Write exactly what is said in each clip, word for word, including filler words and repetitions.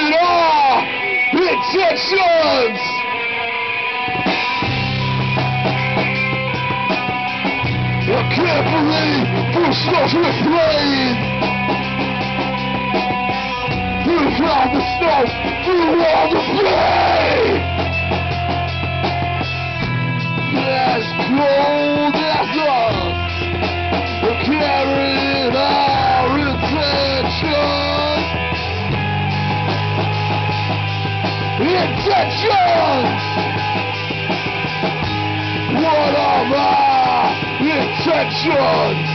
carried our intentions. I can't believe we're supposed to play. Through all the snow, through all the pain. As cold as us, we're carrying our intentions. Intentions! What are my intentions?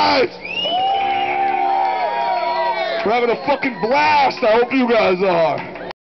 We're having a fucking blast. I hope you guys are.